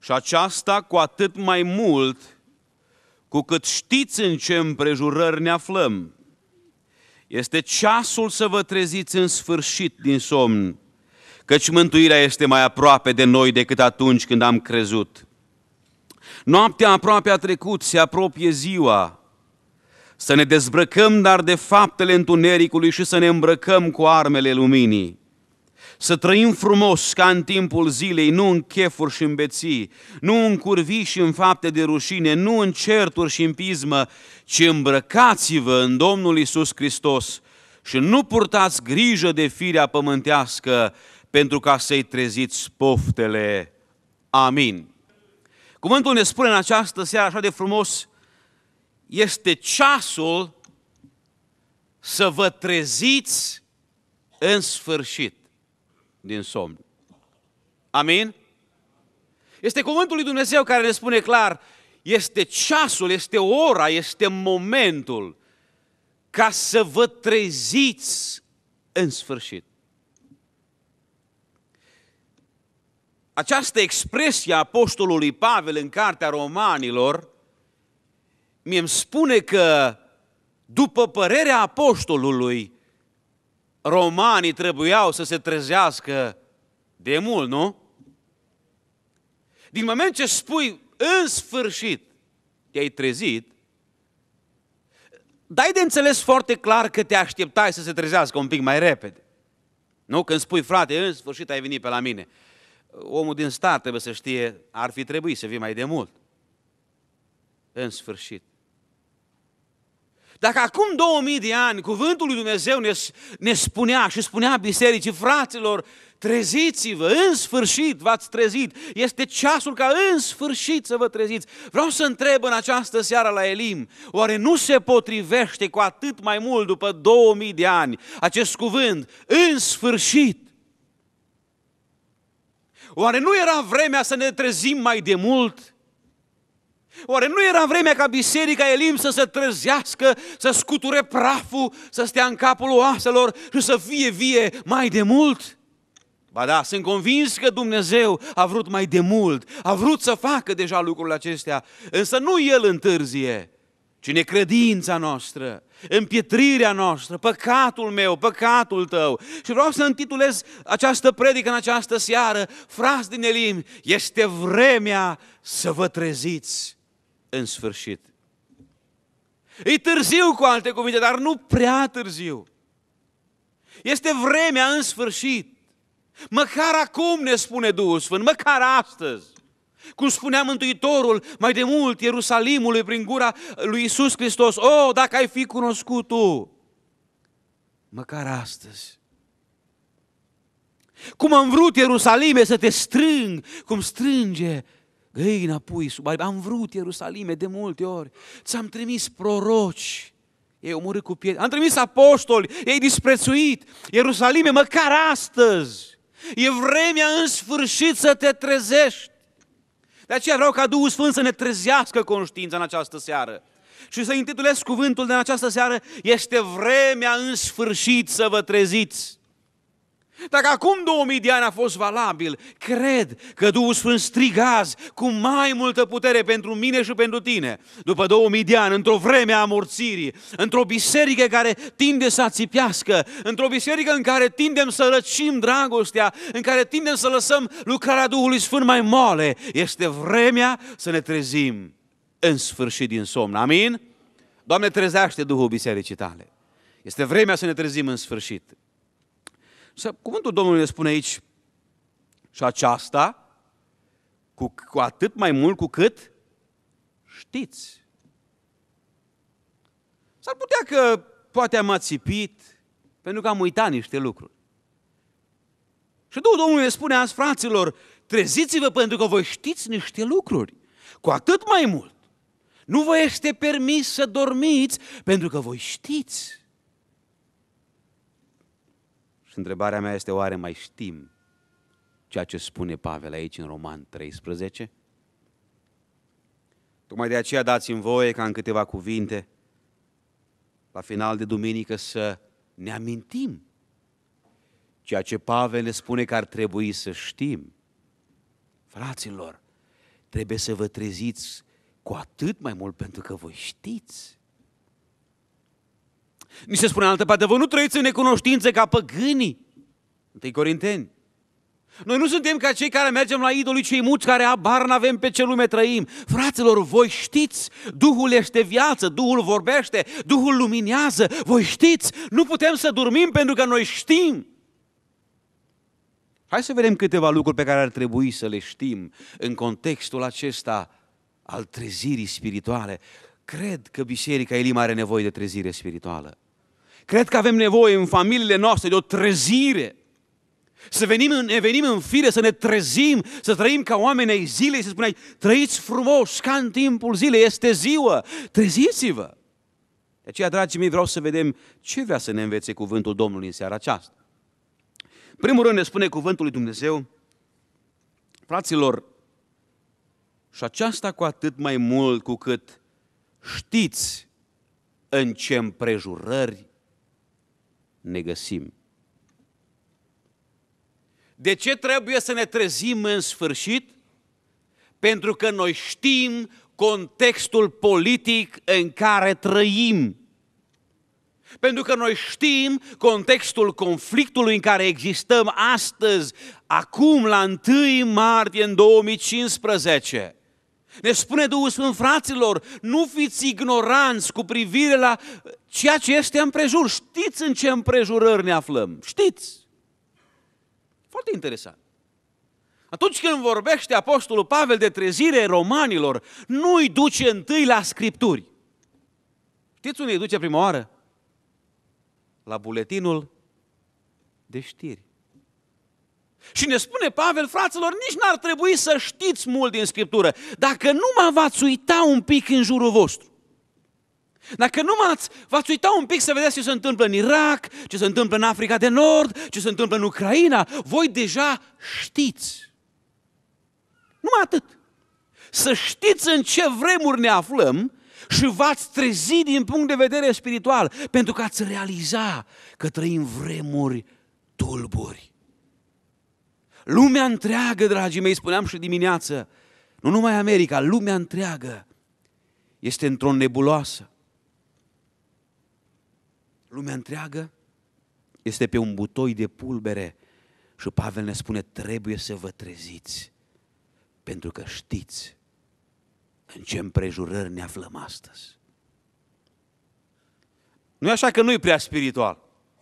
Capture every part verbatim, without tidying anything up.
Și aceasta cu atât mai mult cu cât știți în ce împrejurări ne aflăm. Este ceasul să vă treziți în sfârșit din somn, căci mântuirea este mai aproape de noi decât atunci când am crezut. Noaptea aproape a trecut, se apropie ziua. Să ne dezbrăcăm dar de faptele întunericului și să ne îmbrăcăm cu armele luminii. Să trăim frumos ca în timpul zilei, nu în chefuri și în beții, nu în curvii și în fapte de rușine, nu în certuri și în pismă, ci îmbrăcați-vă în Domnul Iisus Hristos și nu purtați grijă de firea pământească pentru ca să-i treziți poftele. Amin. Cuvântul ne spune în această seară așa de frumos, este ceasul să vă treziți în sfârșit din somn. Amin? Este cuvântul lui Dumnezeu care ne spune clar, este ceasul, este ora, este momentul ca să vă treziți în sfârșit. Această expresie a apostolului Pavel în cartea Romanilor mie îmi spune că, după părerea apostolului, romanii trebuiau să se trezească de mult, nu? Din moment ce spui, în sfârșit, te-ai trezit, dai de înțeles foarte clar că te așteptai să se trezească un pic mai repede. Nu? Când spui, frate, în sfârșit ai venit pe la mine. Omul din start trebuie să știe, ar fi trebuit să vii mai de mult. În sfârșit. Dacă acum două mii de ani cuvântul lui Dumnezeu ne, ne spunea și spunea bisericii, fraților, treziți-vă, în sfârșit v-ați trezit, este ceasul ca în sfârșit să vă treziți. Vreau să întreb în această seară la Elim, oare nu se potrivește cu atât mai mult după două mii de ani acest cuvânt, în sfârșit? Oare nu era vremea să ne trezim mai de mult? Oare nu era vremea ca Biserica Elim să se trezească, să scuture praful, să stea în capul oaselor și să fie vie mai de mult? Ba da, sunt convins că Dumnezeu a vrut mai de mult, a vrut să facă deja lucrurile acestea, însă nu El întârzie, ci necredința noastră, împietrirea noastră, păcatul meu, păcatul tău. Și vreau să intitulez această predică în această seară, frați din Elim, este vremea să vă treziți în sfârșit. E târziu, cu alte cuvinte, dar nu prea târziu. Este vremea în sfârșit. Măcar acum, ne spune Duhul Sfânt, măcar astăzi. Cum spunea Mântuitorul mai de mult Ierusalimului prin gura lui Iisus Hristos, o, dacă ai fi cunoscut tu, măcar astăzi. Cum am vrut, Ierusalime, să te strâng, cum strânge găina pui sub aripi. Am vrut, Ierusalime, de multe ori. Ți-am trimis proroci, ei omorât cu pietre. Am trimis apostoli, ei disprețuit. Ierusalime, măcar astăzi. E vremea în sfârșit să te trezești. De aceea vreau ca Duhul Sfânt să ne trezească conștiința în această seară. Și să intitulez cuvântul de în această seară, este vremea în sfârșit să vă treziți. Dacă acum două mii de ani a fost valabil, cred că Duhul Sfânt striga azi cu mai multă putere pentru mine și pentru tine. După două mii de ani, într-o vreme a amorțirii, într-o biserică care tinde să ațipească, într-o biserică în care tindem să răcim dragostea, în care tindem să lăsăm lucrarea Duhului Sfânt mai moale, este vremea să ne trezim în sfârșit din somn. Amin? Doamne, trezește Duhul bisericii tale. Este vremea să ne trezim în sfârșit. Cuvântul Domnului ne spune aici, și aceasta cu, cu atât mai mult cu cât știți. S-ar putea că poate am ațipit pentru că am uitat niște lucruri. Și Duhul Domnului ne spune azi, fraților, treziți-vă pentru că voi știți niște lucruri. Cu atât mai mult. Nu vă este permis să dormiți pentru că voi știți. Și întrebarea mea este, oare mai știm ceea ce spune Pavel aici în Roman treisprezece? Tocmai de aceea dați-mi voie ca în câteva cuvinte, la final de duminică, să ne amintim ceea ce Pavel ne spune că ar trebui să știm. Fraților, trebuie să vă treziți cu atât mai mult pentru că voi știți. Ni se spune în altă parte, voi nu trăiți în necunoștință ca păgânii. întâi Corinteni. Noi nu suntem ca cei care mergem la idolii cei muți, care habar n-avem pe ce lume trăim. Fraților, voi știți, Duhul este viață, Duhul vorbește, Duhul luminează, voi știți, nu putem să dormim pentru că noi știm. Hai să vedem câteva lucruri pe care ar trebui să le știm în contextul acesta al trezirii spirituale. Cred că Biserica Elim are nevoie de trezire spirituală. Cred că avem nevoie în familiile noastre de o trezire. Să venim, ne venim în fire, să ne trezim, să trăim ca oameni ai zilei, să spuneai, trăiți frumos ca în timpul zilei, este ziua, treziți-vă. De aceea, dragii mei, vreau să vedem ce vrea să ne învețe cuvântul Domnului în seara aceasta. În primul rând ne spune cuvântul lui Dumnezeu, fraților, și aceasta cu atât mai mult cu cât știți în ce împrejurări ne găsim. De ce trebuie să ne trezim în sfârșit? Pentru că noi știm contextul politic în care trăim. Pentru că noi știm contextul conflictului în care existăm astăzi, acum la întâi martie în două mii cincisprezece. Ne spune Duhul Sfânt, fraților, nu fiți ignoranți cu privire la ceea ce este împrejur. Știți în ce împrejurări ne aflăm, știți. Foarte interesant. Atunci când vorbește Apostolul Pavel de trezire romanilor, nu îi duce întâi la Scripturi. Știți unde îi duce prima oară? La buletinul de știri. Și ne spune Pavel, fraților, nici n-ar trebui să știți mult din Scriptură, dacă numai v-ați uita un pic în jurul vostru. Dacă numai v-ați uita un pic să vedeți ce se întâmplă în Irak, ce se întâmplă în Africa de Nord, ce se întâmplă în Ucraina, voi deja știți. Numai atât. Să știți în ce vremuri ne aflăm și v-ați trezit din punct de vedere spiritual, pentru că ați realiza că trăim vremuri tulburi. Lumea întreagă, dragii mei, spuneam și dimineață, nu numai America, lumea întreagă este într-o nebuloasă. Lumea întreagă este pe un butoi de pulbere și Pavel ne spune, trebuie să vă treziți, pentru că știți în ce împrejurări ne aflăm astăzi. Nu e așa că nu-i prea spiritual.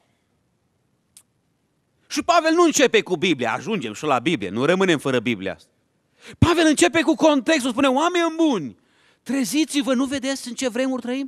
Și Pavel nu începe cu Biblia, ajungem și la Biblie, nu rămânem fără Biblia asta. Pavel începe cu contextul, spune, oameni buni, treziți-vă, nu vedeți în ce vremuri trăim?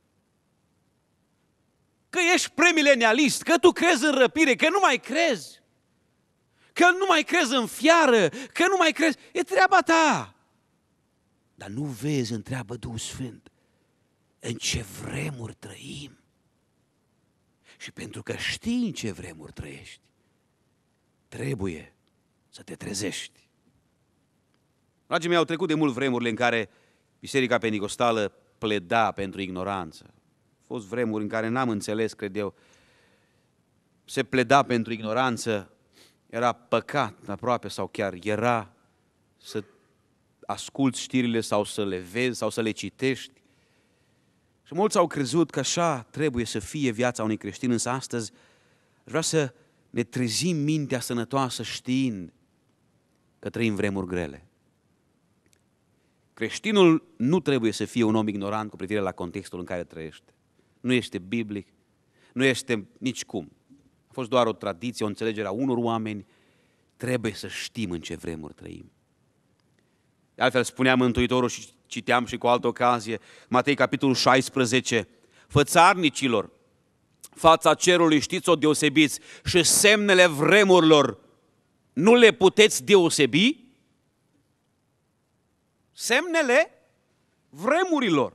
Că ești premilenialist, că tu crezi în răpire, că nu mai crezi, că nu mai crezi în fiară, că nu mai crezi, e treaba ta. Dar nu vezi, întreabă Duhul Sfânt, în ce vremuri trăim. Și pentru că știi în ce vremuri trăiești, trebuie să te trezești. Dragii mei, au trecut de mult vremurile în care Biserica Penticostală pleda pentru ignoranță. Au fost vremuri în care n-am înțeles, cred eu, se pleda pentru ignoranță, era păcat aproape sau chiar era să asculți știrile sau să le vezi sau să le citești. Și mulți au crezut că așa trebuie să fie viața unui creștin, însă astăzi vreau să ne trezim mintea sănătoasă știind că trăim vremuri grele. Creștinul nu trebuie să fie un om ignorant cu privire la contextul în care trăiește. Nu este biblic, nu este nici cum. A fost doar o tradiție, o înțelegere a unor oameni. Trebuie să știm în ce vremuri trăim. De altfel spunea Mântuitorul și citeam și cu altă ocazie, Matei capitolul șaisprezece, fățarnicilor, fața cerului știți o deosebiți și semnele vremurilor nu le puteți deosebi? Semnele vremurilor.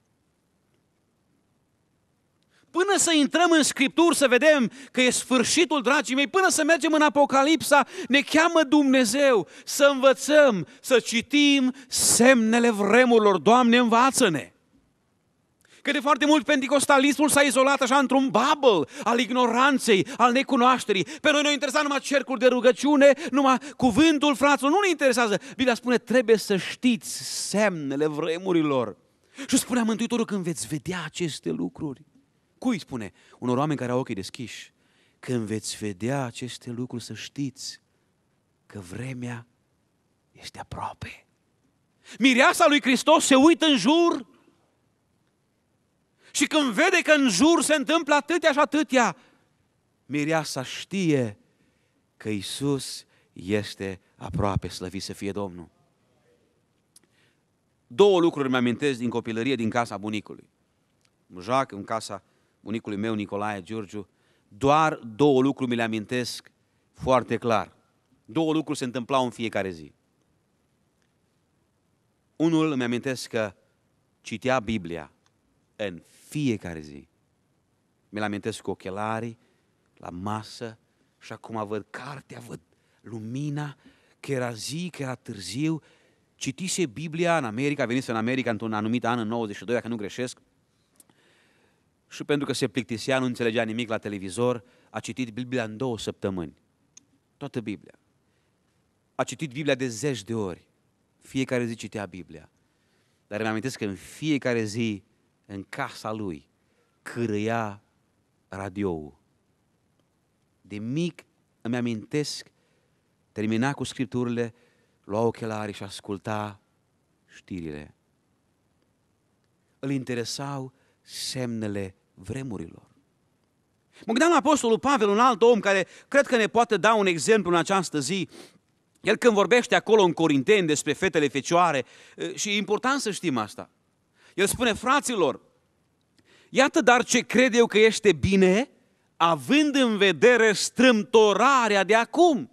Până să intrăm în Scripturi, să vedem că e sfârșitul, dragii mei, până să mergem în Apocalipsa, ne cheamă Dumnezeu să învățăm, să citim semnele vremurilor. Doamne, învață-ne! Că de foarte mult penticostalismul s-a izolat așa într-un bubble al ignoranței, al necunoașterii. Pe noi ne interesa numai cercuri de rugăciune, numai cuvântul, fraților, nu ne interesează. Biblia spune, trebuie să știți semnele vremurilor. Și spunea Mântuitorul, când veți vedea aceste lucruri. Cui spune? Unor oameni care au ochii deschiși. Când veți vedea aceste lucruri, să știți că vremea este aproape. Mireasa lui Hristos se uită în jur și când vede că în jur se întâmplă atâtea și atâtea, mireasa știe că Iisus este aproape, slăvit să fie Domnul. Două lucruri îmi amintesc din copilărie, din casa bunicului. Mă joac în casa bunicului meu, Nicolae Giurgiu. Doar două lucruri mi le amintesc foarte clar. Două lucruri se întâmplau în fiecare zi. Unul îmi amintesc că citea Biblia în fiecare zi. Mi-l amintesc cu ochelarii, la masă, și acum văd cartea, văd lumina, că era zi, că era târziu. Citise Biblia în America, venise în America într-un anumit an, în nouăzeci și doi, dacă nu greșesc, și pentru că se plictisea, nu înțelegea nimic la televizor, a citit Biblia în două săptămâni. Toată Biblia. A citit Biblia de zeci de ori. Fiecare zi citea Biblia. Dar îmi amintesc că în fiecare zi, în casa lui, cârâia radioul. De mic îmi amintesc, termina cu scripturile, lua ochelarii și asculta știrile. Îl interesau semnele vremurilor. Mă gândeam la Apostolul Pavel, un alt om care cred că ne poate da un exemplu în această zi. El când vorbește acolo în Corinteni despre fetele fecioare, și e important să știm asta, el spune, fraților, iată dar ce cred eu că este bine, având în vedere strâmtorarea de acum.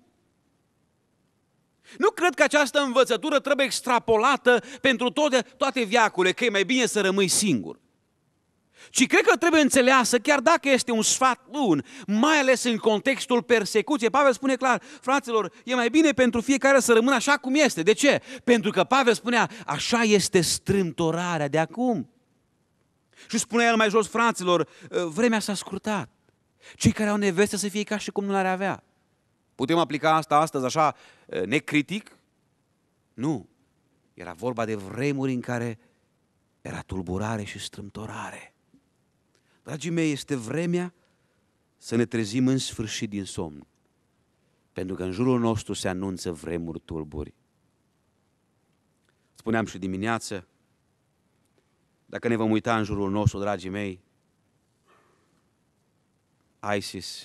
Nu cred că această învățătură trebuie extrapolată pentru toate, toate veacurile, că e mai bine să rămâi singur. Ci cred că trebuie înțeleasă, chiar dacă este un sfat bun, mai ales în contextul persecuției. Pavel spune clar, fraților, e mai bine pentru fiecare să rămână așa cum este. De ce? Pentru că Pavel spunea, așa este strâmtorarea de acum. Și spunea el mai jos, fraților, vremea s-a scurtat. Cei care au neveste să fie ca și cum nu l-ar avea. Putem aplica asta astăzi așa necritic? Nu. Era vorba de vremuri în care era tulburare și strâmtorare. Dragii mei, este vremea să ne trezim în sfârșit din somn. Pentru că în jurul nostru se anunță vremuri tulburi. Spuneam și dimineață, dacă ne vom uita în jurul nostru, dragii mei, ISIS,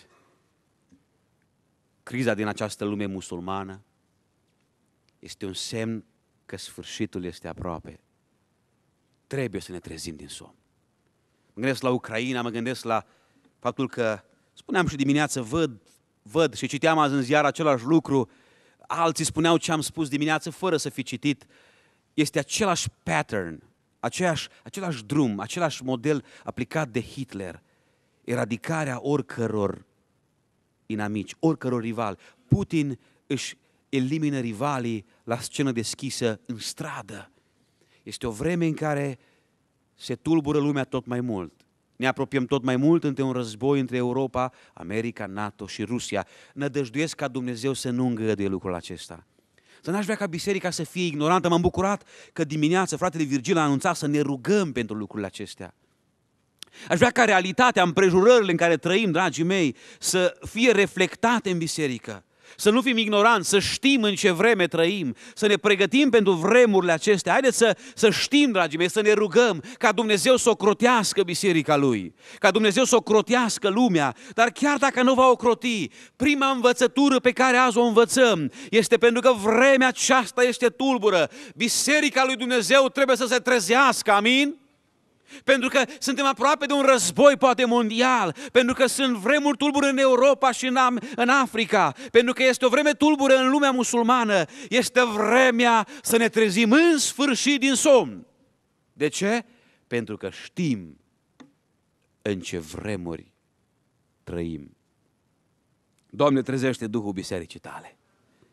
criza din această lume musulmană, este un semn că sfârșitul este aproape. Trebuie să ne trezim din somn. Mă gândesc la Ucraina, mă gândesc la faptul că, spuneam și dimineață, văd, văd și citeam azi în ziar același lucru, alții spuneau ce am spus dimineață fără să fi citit, este același pattern, aceeași, același drum, același model aplicat de Hitler, eradicarea oricăror inamici, oricăror rivali. Putin își elimină rivalii la scenă deschisă în stradă. Este o vreme în care se tulbură lumea tot mai mult. Ne apropiem tot mai mult între un război între Europa, America, NATO și Rusia. Nădăjduiesc ca Dumnezeu să nu îngăduie lucrul acesta. Să n-aș vrea ca biserica să fie ignorantă. M-am bucurat că dimineața fratele Virgil a anunțat să ne rugăm pentru lucrurile acestea. Aș vrea ca realitatea, împrejurările în care trăim, dragii mei, să fie reflectate în biserică. Să nu fim ignoranți, să știm în ce vreme trăim, să ne pregătim pentru vremurile acestea. Haideți să, să știm, dragii mei, să ne rugăm ca Dumnezeu să ocrotească biserica Lui, ca Dumnezeu să ocrotească lumea, dar chiar dacă nu va ocroti, prima învățătură pe care azi o învățăm este pentru că vremea aceasta este tulbură. Biserica lui Dumnezeu trebuie să se trezească, amin? Pentru că suntem aproape de un război poate mondial, pentru că sunt vremuri tulbure în Europa și în, în Africa, pentru că este o vreme tulbură în lumea musulmană, este vremea să ne trezim în sfârșit din somn. De ce? Pentru că știm în ce vremuri trăim. Doamne, trezește Duhul bisericii Tale.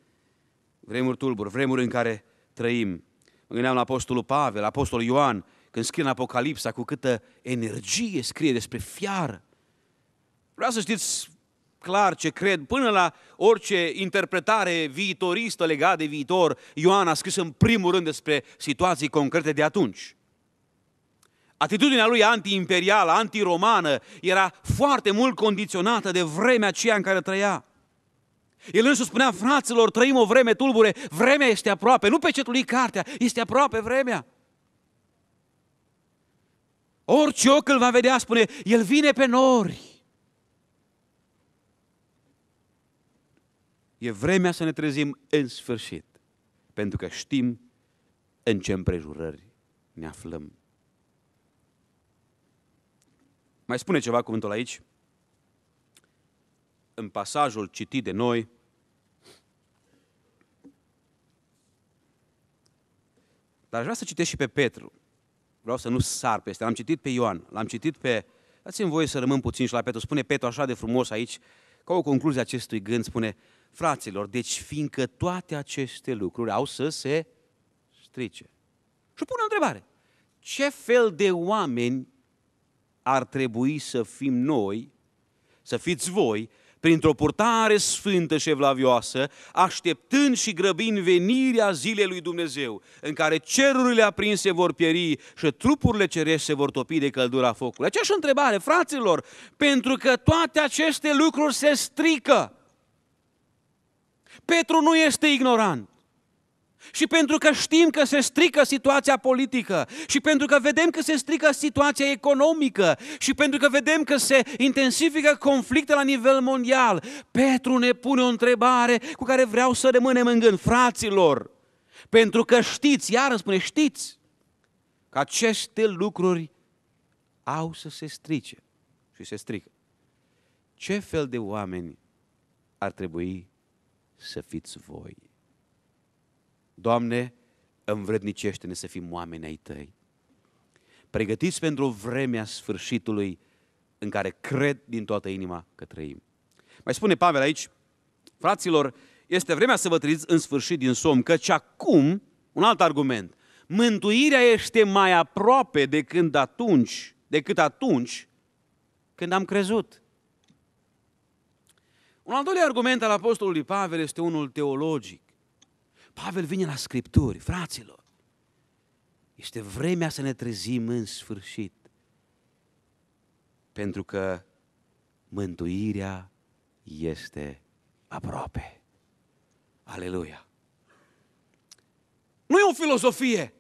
Vremuri tulburi, vremuri în care trăim. Mă gândeam la Apostolul Pavel, Apostolul Ioan, când scrie în Apocalipsa, cu câtă energie scrie despre fiară. Vreau să știți clar ce cred, până la orice interpretare viitoristă legată de viitor, Ioan a scris în primul rând despre situații concrete de atunci. Atitudinea lui anti-imperială, anti-romană era foarte mult condiționată de vremea aceea în care trăia. El însuși spunea, fraților, trăim o vreme tulbure, vremea este aproape, nu pecetul lui cartea, este aproape vremea. Orice ochi îl va vedea, spune, el vine pe nori. E vremea să ne trezim în sfârșit, pentru că știm în ce împrejurări ne aflăm. Mai spune ceva cuvântul aici? În pasajul citit de noi, dar aș vrea să citesc și pe Petru. Vreau să nu sar peste. L-am citit pe Ioan, l-am citit pe... Dați-mi voie să rămân puțin și la Petru. Spune Petru așa de frumos aici, ca o concluzie a acestui gând, spune, fraților, deci fiindcă toate aceste lucruri au să se strice. Și pune o întrebare. Ce fel de oameni ar trebui să fim noi, să fiți voi, printr-o purtare sfântă și evlavioasă, așteptând și grăbind venirea zilei lui Dumnezeu, în care cerurile aprinse vor pieri și trupurile cerești se vor topi de căldura focului. Aceeași întrebare, fraților, pentru că toate aceste lucruri se strică. Petru nu este ignorant. Și pentru că știm că se strică situația politică, și pentru că vedem că se strică situația economică, și pentru că vedem că se intensifică conflicte la nivel mondial, Petru ne pune o întrebare cu care vreau să rămânem în gând. Fraților, pentru că știți, iară spune, știți că aceste lucruri au să se strice și se strică. Ce fel de oameni ar trebui să fiți voi? Doamne, învrednicește-ne să fim oameni ai Tăi, pregătiți pentru vremea sfârșitului în care cred din toată inima că trăim. Mai spune Pavel aici, fraților, este vremea să vă treziți în sfârșit din somn, căci acum, un alt argument, mântuirea este mai aproape decât atunci, decât atunci când am crezut. Un al doilea argument al apostolului Pavel este unul teologic. Pavel vine la Scripturi, fraților, este vremea să ne trezim în sfârșit, pentru că mântuirea este aproape. Aleluia! Nu e o filozofie,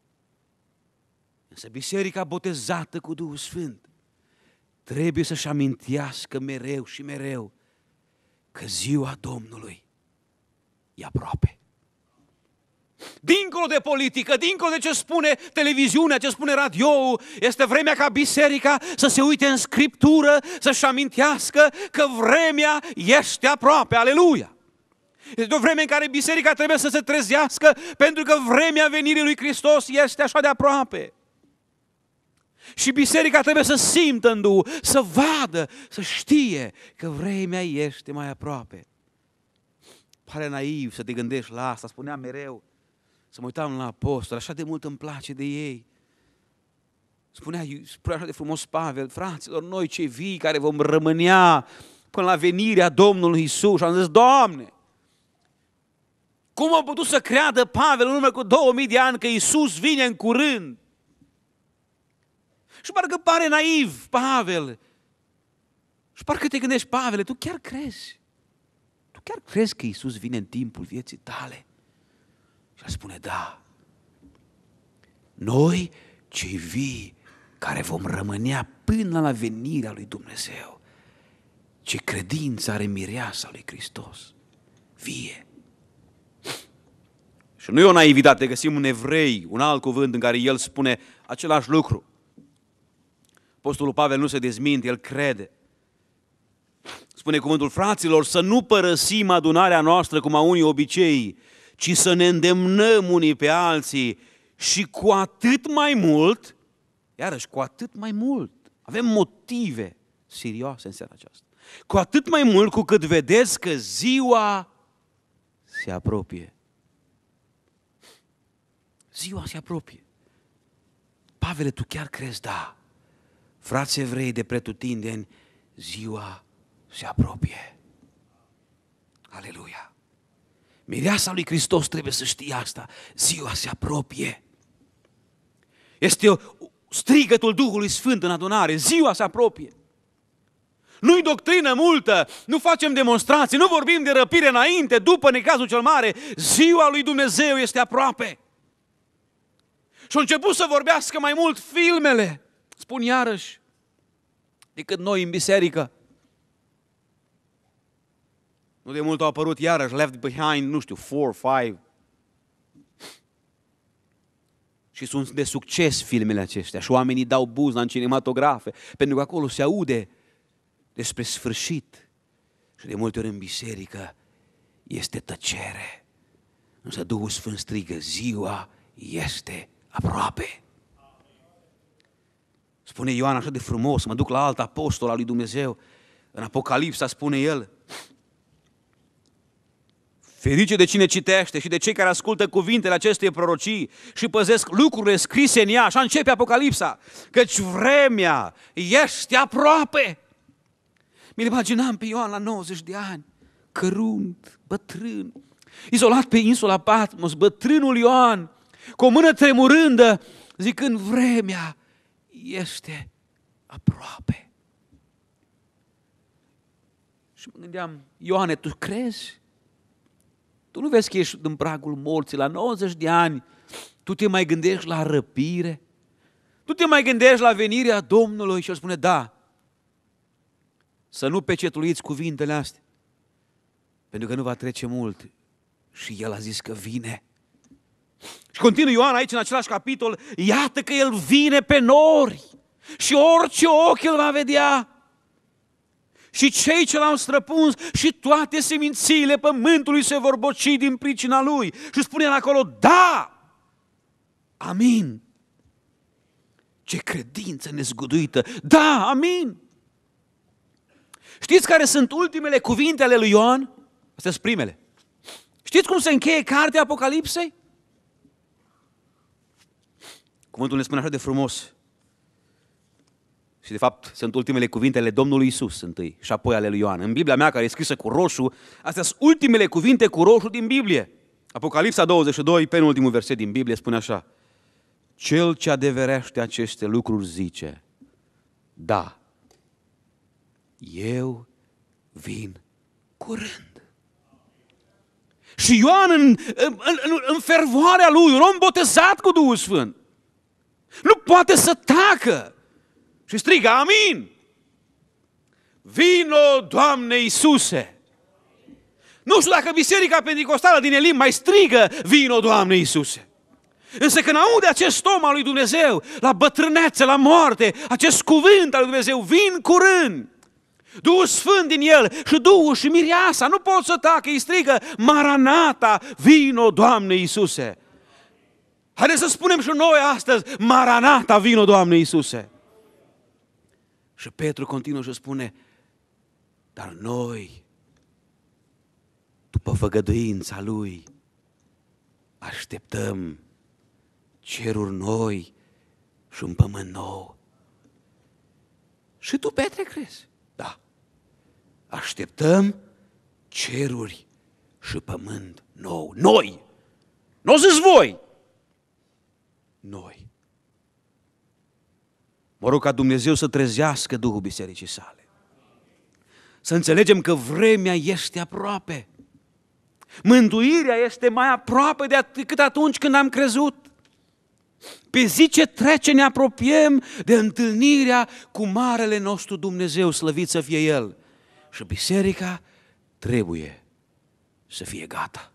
însă biserica botezată cu Duhul Sfânt trebuie să-și amintească mereu și mereu că ziua Domnului e aproape. Dincolo de politică, dincolo de ce spune televiziunea, ce spune radio-ul, este vremea ca biserica să se uite în Scriptură, să-și amintească că vremea este aproape. Aleluia! Este o vreme în care biserica trebuie să se trezească, pentru că vremea venirii lui Hristos este așa de aproape. Și biserica trebuie să simtă în Duhul, să vadă, să știe că vremea este mai aproape. Pare naiv să te gândești la asta, spuneam mereu, să mă uitam la apostol, așa de mult îmi place de ei. Spunea, spunea așa de frumos Pavel, fraților, noi cei vii care vom rămânea până la venirea Domnului Iisus. Și am zis, Doamne, cum a putut să creadă Pavel în urmă cu două mii de ani că Iisus vine în curând? Și parcă pare naiv, Pavel. Și parcă te gândești, Pavele, tu chiar crezi? Tu chiar crezi că Iisus vine în timpul vieții tale? Și el spune, da. Noi, cei vii, care vom rămânea până la venirea lui Dumnezeu, ce credință are mireasa lui Hristos, vie. Și nu e o naivitate, găsim în Evrei un alt cuvânt în care el spune același lucru. Apostolul Pavel nu se dezminte, el crede. Spune cuvântul, fraților, să nu părăsim adunarea noastră cum au unii obicei, ci să ne îndemnăm unii pe alții și cu atât mai mult, iarăși cu atât mai mult, avem motive serioase în seara aceasta, cu atât mai mult cu cât vedeți că ziua se apropie. Ziua se apropie. Pavele, tu chiar crezi? Da. Frați evrei de pretutindeni, ziua se apropie. Aleluia! Mireasa lui Hristos trebuie să știe asta. Ziua se apropie. Este strigătul Duhului Sfânt în adunare. Ziua se apropie. Nu-i doctrină multă, nu facem demonstrații, nu vorbim de răpire înainte, după necazul cel mare. Ziua lui Dumnezeu este aproape. Și au început să vorbească mai mult filmele, spun iarăși, decât noi în biserică. Nu de mult au apărut iarăși Left Behind, nu știu, four, five. Și sunt de succes filmele acestea și oamenii dau buzna în cinematografe, pentru că acolo se aude despre sfârșit. Și de multe ori în biserică este tăcere. Însă Duhul Sfânt strigă, ziua este aproape. Spune Ioan așa de frumos, mă duc la alt apostol al lui Dumnezeu, în Apocalipsa spune el, ferice de cine citește și de cei care ascultă cuvintele acestei prorocii și păzesc lucrurile scrise în ea. Așa începe Apocalipsa, căci vremea este aproape. Mi-l imaginam pe Ioan la nouăzeci de ani, cărunt, bătrân, izolat pe insula Patmos, bătrânul Ioan, cu o mână tremurândă, zicând, vremea este aproape. Și mă gândeam, Ioane, tu crezi? Tu nu vezi că ești în pragul morții la nouăzeci de ani, tu te mai gândești la răpire? Tu te mai gândești la venirea Domnului? Și el spune, da, să nu pecetuiți cuvintele astea, pentru că nu va trece mult. Și el a zis că vine. Și continuă Ioan aici în același capitol, iată că el vine pe nori și orice ochi îl va vedea. Și cei ce l-au străpuns și toate semințiile pământului se vor boci din pricina lui. Și spune el acolo, da, amin. Ce credință nezguduită, da, amin. Știți care sunt ultimele cuvinte ale lui Ioan? Astea sunt primele. Știți cum se încheie cartea Apocalipsei? Cuvântul ne spune așa de frumos. Și de fapt sunt ultimele cuvinte ale Domnului Iisus întâi și apoi ale lui Ioan. În Biblia mea, care e scrisă cu roșu, astea sunt ultimele cuvinte cu roșu din Biblie. Apocalipsa douăzeci și doi, penultimul verset din Biblie, spune așa. Cel ce adeverește aceste lucruri zice, da, eu vin curând. Și Ioan în, în, în, în fervoarea lui, un om botezat cu Duhul Sfânt, nu poate să tacă. Și strigă, amin! Vino, Doamne Iisuse! Nu știu dacă Biserica Pentecostală din Elim mai strigă, vino, Doamne Iisuse! Însă când aude acest om al lui Dumnezeu, la bătrânețe, la moarte, acest cuvânt al lui Dumnezeu, vin curând! Duhul Sfânt din el și Duhul și mireasa, nu pot să tacă, îi strigă, Maranata, vino, Doamne Iisuse! Haideți să spunem și noi astăzi, Maranata, vino, Doamne Iisuse! Și Petru continuă și spune, dar noi, după făgăduința Lui, așteptăm ceruri noi și un pământ nou. Și tu, Petre, crezi? Da. Așteptăm ceruri și pământ nou. Noi! Nu o zis voi! Noi. Mă rog ca Dumnezeu să trezească Duhul Bisericii sale. Să înțelegem că vremea este aproape. Mântuirea este mai aproape decât atunci când am crezut. Pe zi ce trece ne apropiem de întâlnirea cu marele nostru Dumnezeu, slăvit să fie El. Și biserica trebuie să fie gata.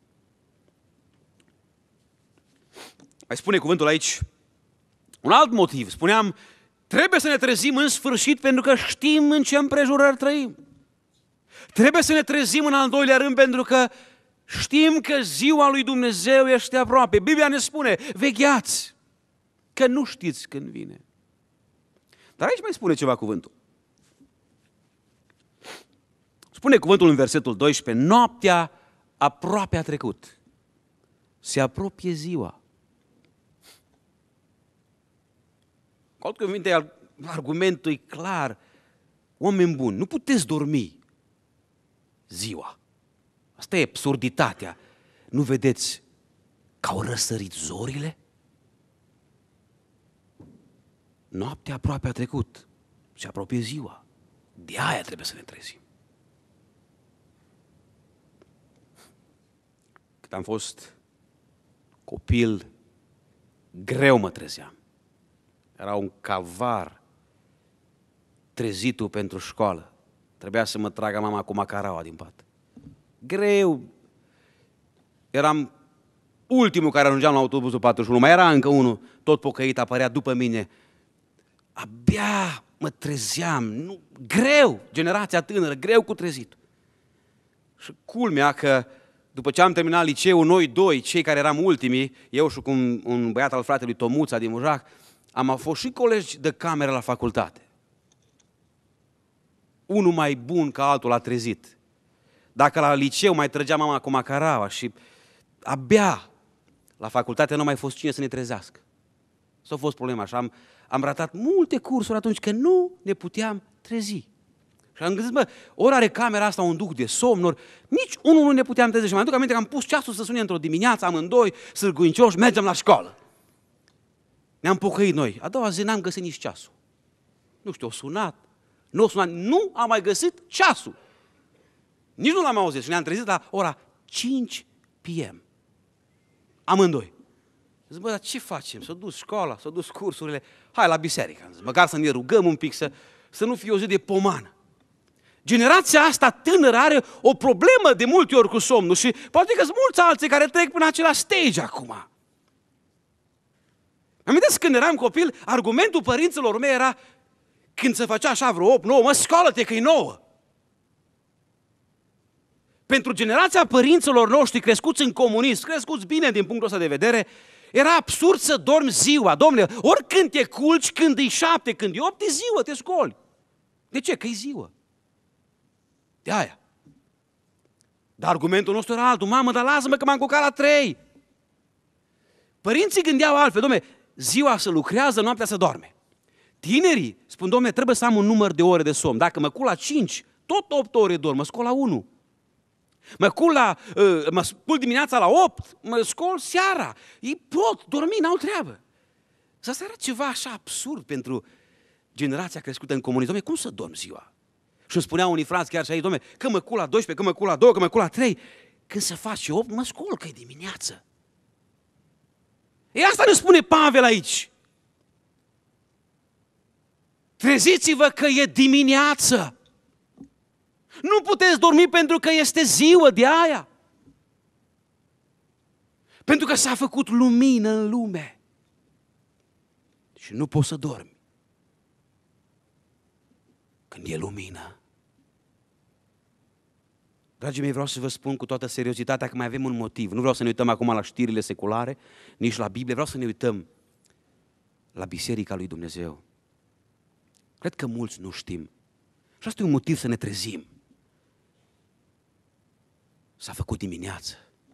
Mai spune cuvântul aici un alt motiv. Spuneam, trebuie să ne trezim în sfârșit pentru că știm în ce împrejurări trăim. Trebuie să ne trezim în al doilea rând pentru că știm că ziua lui Dumnezeu este aproape. Biblia ne spune, vegheați, că nu știți când vine. Dar aici mai spune ceva cuvântul. Spune cuvântul în versetul doisprezece, noaptea aproape a trecut. Se apropie ziua. Cu alte cuvinte, argumentul e clar. Oameni buni, nu puteți dormi ziua. Asta e absurditatea. Nu vedeți că au răsărit zorile? Noaptea aproape a trecut și apropie ziua. De aia trebuie să ne trezim. Când am fost copil, greu mă trezeam. Era un calvar trezitul pentru școală. Trebuia să mă tragă mama cu macaraua din pat. Greu. Eram ultimul care ajungeam la autobuzul patruzeci și unu. Mai era încă unul, tot pocăit, apărea după mine. Abia mă trezeam. Nu, greu. Generația tânără, greu cu trezitul. Și culmea că după ce am terminat liceul, noi doi, cei care eram ultimii, eu și cu un, un băiat al fratelui Tomuța din Mujac, am fost și colegi de cameră la facultate. Unul mai bun ca altul a trezit. Dacă la liceu mai trăgea mama cu macaraua și abia la facultate nu a mai fost cine să ne trezească. Asta a fost problema și am, am ratat multe cursuri atunci că nu ne puteam trezi. Și am gândit, bă, ori are camera asta un duc de somn, ori nici unul nu ne puteam trezi. Și mai aduc aminte că am pus ceasul să sune într-o dimineață, amândoi, sârguincioși, mergem la școală. Ne-am pocăit noi. A doua zi n-am găsit nici ceasul. Nu știu, o sunat, nu o sunat, nu am mai găsit ceasul. Nici nu l-am auzit și ne-am trezit la ora cinci p m Amândoi. Zic, bă, dar ce facem? S-a dus școala, s-a dus cursurile, hai la biserică. Zic, măcar să ne rugăm un pic, să, să nu fie o zi de pomană. Generația asta tânără are o problemă de multe ori cu somnul și poate că sunt mulți alții care trec până același stage acum. Amintiți când eram copil, argumentul părinților mei era, când se făcea așa vreo opt nouă, mă, scoală-te că e nouă. Pentru generația părinților noștri crescuți în comunism, crescuți bine din punctul ăsta de vedere, era absurd să dormi ziua. Domnule, oricând te culci, când e șapte, când e opt, e ziua, te scoli. De ce? Că e ziua. De aia. Dar argumentul nostru era altul. Mamă, dar lasă-mă că m-am culcat la trei. Părinții gândeau altfel. Dom'le, ziua se lucrează, noaptea se doarme. Tinerii spun, dom'le, trebuie să am un număr de ore de somn. Dacă mă culc la cinci, tot opt ore dorm, mă scol la unu. Mă culc la, uh, mă spul dimineața la opt, mă scol seara. Ei pot dormi, n-au treabă. Și asta era ceva așa absurd pentru generația crescută în comunism. Dom'le, cum să dorm ziua? Și îmi spuneau unii frați chiar și aici, dom'le, că mă culc la doisprezece, că mă culc la doi, că mă culc la trei. Când se face opt, mă scol, că e dimineață. E asta ne spune Pavel aici. Treziți-vă că e dimineață. Nu puteți dormi pentru că este ziua de aia. Pentru că s-a făcut lumină în lume. Și nu poți să dormi când e lumină. Dragii mei, vreau să vă spun cu toată seriozitatea că mai avem un motiv. Nu vreau să ne uităm acum la știrile seculare, nici la Biblie. Vreau să ne uităm la Biserica lui Dumnezeu. Cred că mulți nu știm. Și asta e un motiv să ne trezim. S-a făcut dimineață.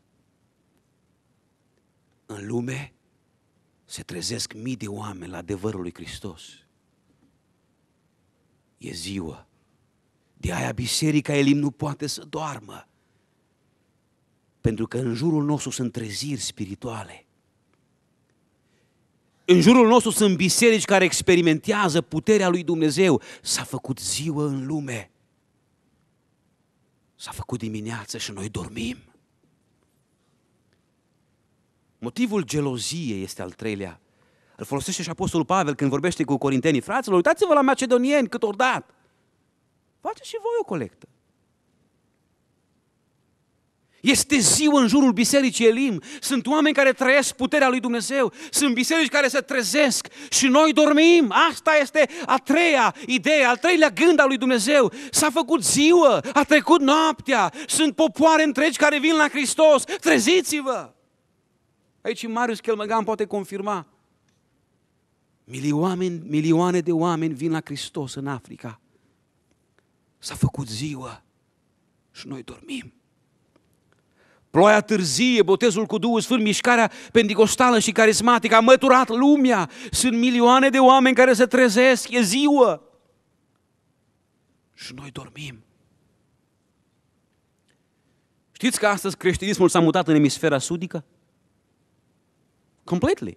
În lume se trezesc mii de oameni la adevărul lui Hristos. E ziua. De aia Biserica Elim nu poate să doarmă. Pentru că în jurul nostru sunt treziri spirituale. În jurul nostru sunt biserici care experimentează puterea lui Dumnezeu. S-a făcut ziua în lume. S-a făcut dimineață și noi dormim. Motivul geloziei este al treilea. Îl folosește și Apostolul Pavel când vorbește cu corintenii. Fraților, uitați-vă la macedonieni cât ori dat. Faceți și voi o colectă. Este ziua în jurul Bisericii Elim. Sunt oameni care trăiesc puterea lui Dumnezeu. Sunt biserici care se trezesc și noi dormim. Asta este a treia idee, al treilea gând al lui Dumnezeu. S-a făcut ziua, a trecut noaptea. Sunt popoare întregi care vin la Hristos. Treziți-vă! Aici Marius Chelmăgan poate confirma. Milioane, milioane de oameni vin la Hristos în Africa. S-a făcut ziua și noi dormim. Ploaia târzie, botezul cu Duhul Sfânt, mișcarea penticostală și carismatică a măturat lumea. Sunt milioane de oameni care se trezesc, e ziua. Și noi dormim. Știți că astăzi creștinismul s-a mutat în emisfera sudică? Completely.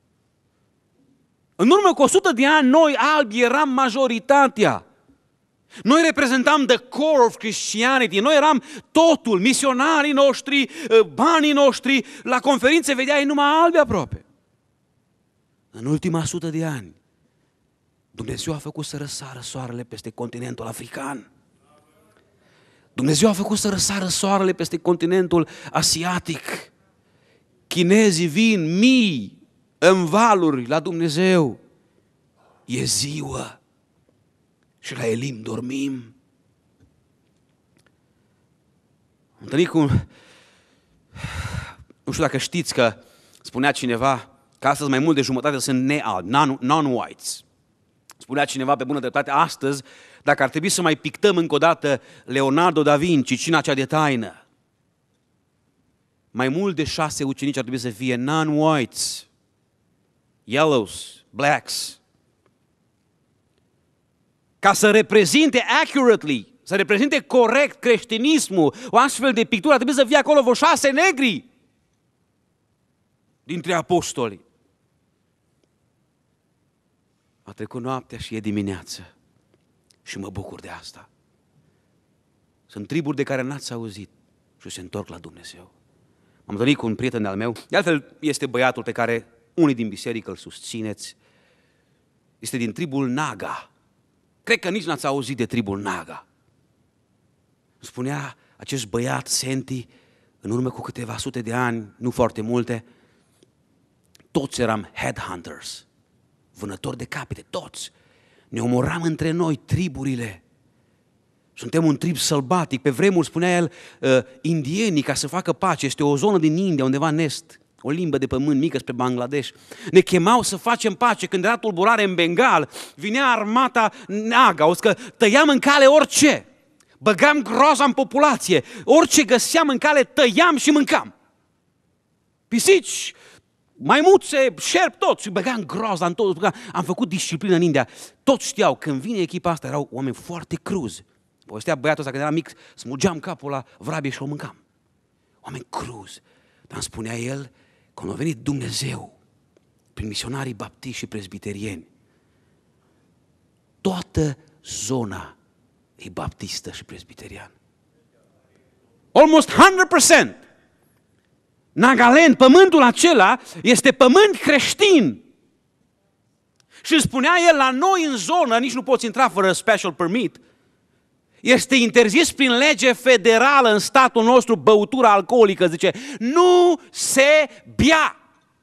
În urmă cu o sută de ani, noi albi eram majoritatea. Noi reprezentam the core of Christianity, noi eram totul, misionarii noștri, banii noștri, la conferințe vedeai numai albi aproape. În ultima sută de ani, Dumnezeu a făcut să răsară soarele peste continentul african. Dumnezeu a făcut să răsară soarele peste continentul asiatic. Chinezii vin mii în valuri la Dumnezeu. E ziua. Și la Elim dormim. Am întâlnit cu... Nu știu dacă știți că spunea cineva că astăzi mai mult de jumătate sunt nealbi, non-whites. Spunea cineva pe bună dreptate, astăzi, dacă ar trebui să mai pictăm încă o dată Leonardo da Vinci, Cina cea de taină, mai mult de șase ucenici ar trebui să fie non-whites, yellows, blacks, ca să reprezinte accurately, să reprezinte corect creștinismul, o astfel de pictură ar trebui să fie acolo vreo șase negri dintre apostoli. A trecut noaptea și e dimineață și mă bucur de asta. Sunt triburi de care n-ați auzit și se întorc la Dumnezeu. M-am întâlnit cu un prieten de-al meu, de altfel este băiatul pe care unii din biserică îl susțineți, este din tribul Naga. Cred că nici n-ați auzit de tribul Naga. Spunea acest băiat, Senti, în urmă cu câteva sute de ani, nu foarte multe, toți eram headhunters, vânători de capete, toți. Ne omoram între noi triburile. Suntem un trib sălbatic. Pe vremuri, spunea el, uh, indienii, ca să facă pace, este o zonă din India, undeva în est, o limbă de pământ mică spre Bangladesh. Ne chemau să facem pace. Când era tulburare în Bengal, vinea armata Naga, o că tăiam în cale orice. Băgam groaza în populație. Orice găseam în cale, tăiam și mâncam. Pisici, maimuțe, șerpi, toți. Și băgam groaza în tot. Am făcut disciplină în India. Toți știau, când vine echipa asta, erau oameni foarte cruzi. Povestea băiatul ăsta, când era mic, smugeam capul la vrabie și o mâncam. Oameni cruzi. Dar îmi spunea el, când a venit Dumnezeu, prin misionarii baptiști și prezbiterieni, toată zona e baptistă și prezbiteriană. Almost one hundred percent. Nagaland, pământul acela, este pământ creștin. Și îmi spunea el, la noi în zonă, nici nu poți intra fără special permit, este interzis prin lege federală în statul nostru băutura alcoolică, zice, nu se bea.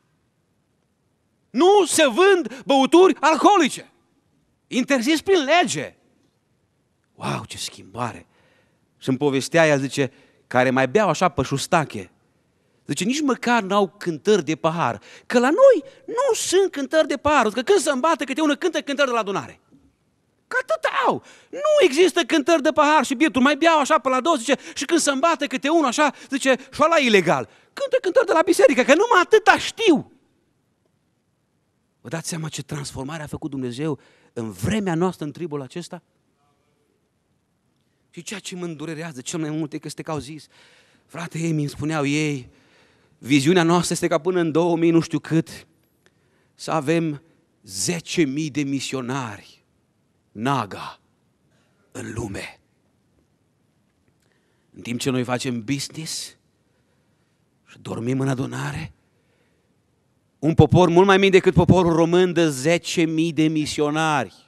Nu se vând băuturi alcoolice. Interzis prin lege. Wow, ce schimbare! Și îmi povestea ea, zice, care mai beau așa pe șustache. Zice, nici măcar n-au cântări de pahar. Că la noi nu sunt cântări de pahar. Că când se îmbată câte unul, cântă cântări de la adunare. Că atât au. Nu există cântări de pahar și bietul. Mai beau așa pe la două, zice, și când se îmbată câte unul așa, zice, și ăla ilegal. Cântă cântări de la biserică, că numai atâta știu. Vă dați seama ce transformare a făcut Dumnezeu în vremea noastră în tribul acesta? Și ceea ce mă îndurerează cel mai mult e că este că au zis, frate, ei mi spuneau ei, viziunea noastră este ca până în două mii nu știu cât să avem zece mii de misionari Naga în lume. În timp ce noi facem business și dormim în adunare, un popor mult mai mic decât poporul român dă zece mii de misionari.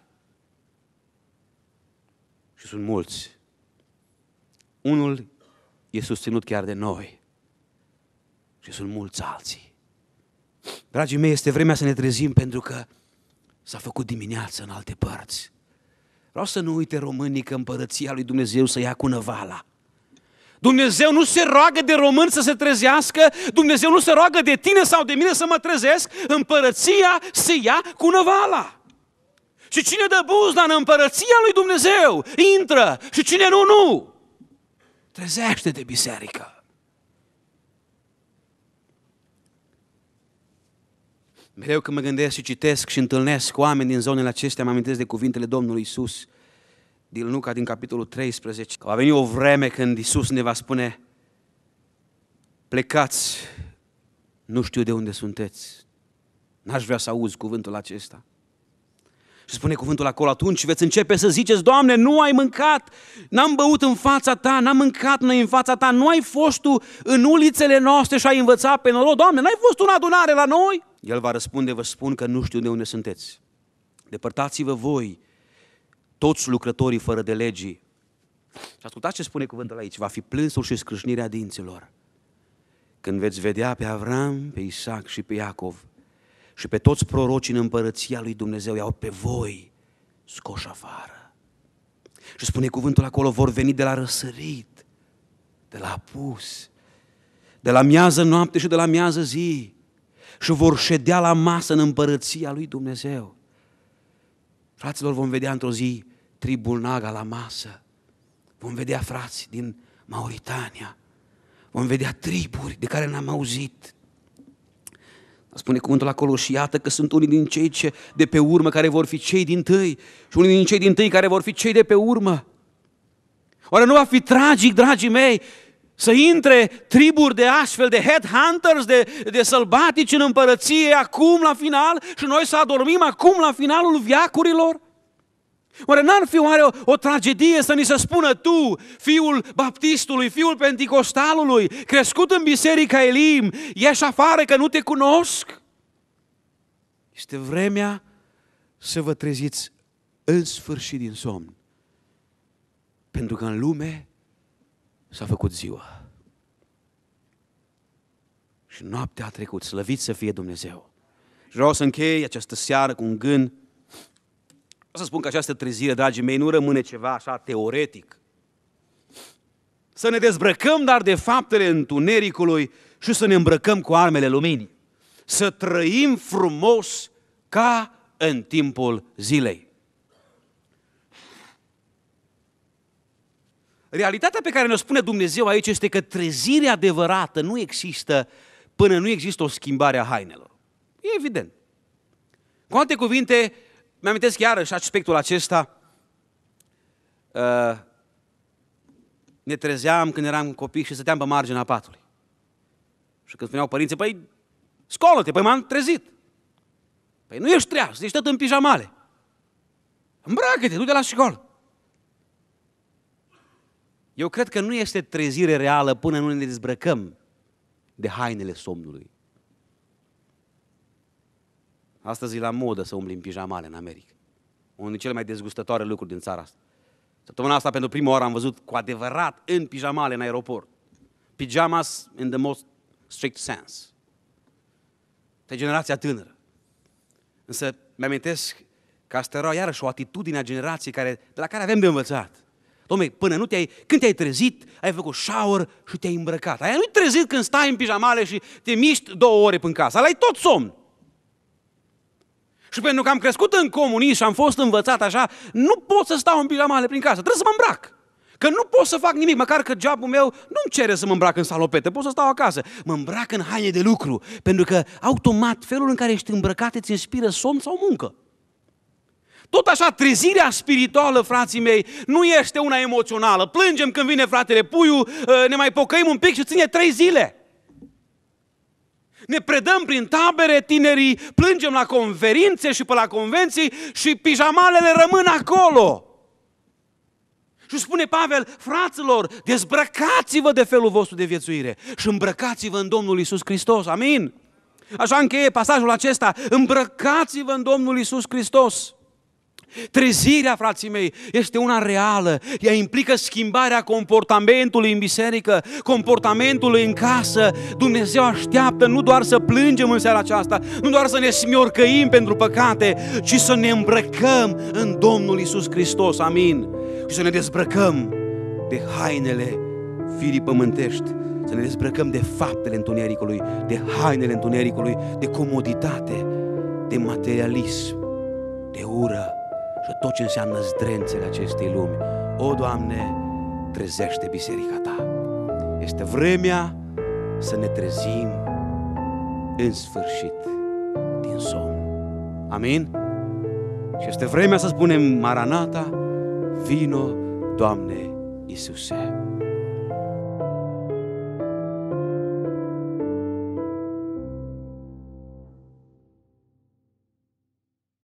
Și sunt mulți. Unul e susținut chiar de noi. Și sunt mulți alții. Dragii mei, este vremea să ne trezim pentru că s-a făcut dimineață în alte părți. Vreau să nu uite românii că împărăția lui Dumnezeu să ia cu năvala. Dumnezeu nu se roagă de români să se trezească, Dumnezeu nu se roagă de tine sau de mine să mă trezesc, împărăția se ia cu năvala. Și cine dă buzna în împărăția lui Dumnezeu, intră, și cine nu, nu. Trezește-te, biserică. Mereu când mă gândesc și citesc și întâlnesc oameni din zonele acestea, mă amintesc de cuvintele Domnului Iisus din Luca, din capitolul treisprezece, că va veni o vreme când Iisus ne va spune: plecați, nu știu de unde sunteți. N-aș vrea să auzi cuvântul acesta. Și spune cuvântul acolo: atunci veți începe să ziceți: Doamne, nu ai mâncat, n-am băut în fața Ta, n-am mâncat noi în fața Ta, nu ai fost Tu în ulițele noastre și ai învățat pe noroc, Doamne, n-ai fost în adunare la noi? El va răspunde: vă spun că nu știu de unde sunteți. Depărtați-vă voi, toți lucrătorii fără de legii. Și ascultați ce spune cuvântul aici: va fi plânsul și scrâșnirea dinților când veți vedea pe Avram, pe Isaac și pe Iacov și pe toți prorocii în împărăția lui Dumnezeu, iau pe voi scoși afară. Și spune cuvântul acolo: vor veni de la răsărit, de la apus, de la miază noapte și de la miază zi și vor ședea la masă în împărăția lui Dumnezeu. Fraților, vom vedea într-o zi tribul Naga la masă. Vom vedea frați din Mauritania. Vom vedea triburi de care n-am auzit. Spune cuvântul acolo: și iată că sunt unii din cei ce de pe urmă care vor fi cei dintâi și unii din cei dintâi care vor fi cei de pe urmă. Oare nu va fi tragic, dragii mei, să intre triburi de astfel, de headhunters, de, de sălbatici în împărăție acum la final și noi să adormim acum la finalul veacurilor? Oare n-ar fi oare o, o tragedie să ni se spună: tu, fiul baptistului, fiul penticostalului, crescut în biserica Elim, ieși afară că nu te cunosc? Este vremea să vă treziți în sfârșit din somn, pentru că în lume s-a făcut ziua și noaptea a trecut. Slăvit să fie Dumnezeu. Și vreau să închei această seară cu un gând. Vreau să spun că această trezire, dragii mei, nu rămâne ceva așa teoretic. Să ne dezbrăcăm dar de faptele întunericului și să ne îmbrăcăm cu armele luminii. Să trăim frumos ca în timpul zilei. Realitatea pe care ne-o spune Dumnezeu aici este că trezirea adevărată nu există până nu există o schimbare a hainelor. E evident. Cu alte cuvinte, mi-amintesc iarăși aspectul acesta. Ne trezeam când eram copii și stăteam pe marginea patului. Și când spuneau părinții: păi, scolă-te, păi m-am trezit. Păi nu ești treaz, ești tot în pijamale. Îmbracă-te, du-te la școală. Eu cred că nu este trezire reală până nu ne dezbrăcăm de hainele somnului. Astăzi e la modă să umbli în pijamale în America. Unul din cele mai dezgustătoare lucruri din țara asta. Săptămâna asta, pentru prima oară, am văzut cu adevărat în pijamale în aeroport. Pijamas in the most strict sense. Este generația tânără. Însă mi-amintesc că asta era iarăși o atitudine a generației care, de la care avem de învățat. Dom'le, până nu te-ai, când te-ai trezit, ai făcut shower și te-ai îmbrăcat. Aia nu-i trezit când stai în pijamale și te miști două ore până casă. Ăla-i tot somn. Și pentru că am crescut în comunism și am fost învățat așa, nu pot să stau în pijamale prin casă, trebuie să mă îmbrac. Că nu pot să fac nimic, măcar că jobul meu nu-mi cere să mă îmbrac în salopete, pot să stau acasă. Mă îmbrac în haine de lucru, pentru că automat felul în care ești îmbrăcat îți inspiră somn sau muncă. Tot așa, trezirea spirituală, frații mei, nu este una emoțională. Plângem când vine fratele Puiu, ne mai pocăim un pic și ține trei zile. Ne predăm prin tabere, tinerii plângem la conferințe și pe la convenții și pijamalele rămân acolo. Și spune Pavel: fraților, dezbrăcați-vă de felul vostru de viețuire și îmbrăcați-vă în Domnul Iisus Hristos. Amin? Așa încheie pasajul acesta: îmbrăcați-vă în Domnul Iisus Hristos. Trezirea, frații mei, este una reală. Ea implică schimbarea comportamentului în biserică, comportamentului în casă. Dumnezeu așteaptă nu doar să plângem în seara aceasta, nu doar să ne smiorcăim pentru păcate, ci să ne îmbrăcăm în Domnul Iisus Hristos. Amin? Și să ne dezbrăcăm de hainele firii pământești, să ne dezbrăcăm de faptele întunericului, de hainele întunericului, de comoditate, de materialism, de ură și tot ce înseamnă zdrențele acestei lumi. O, Doamne, trezește biserica Ta. Este vremea să ne trezim în sfârșit. din somn. Amin? Și este vremea să spunem, Maranata, vino, Doamne Iisuse.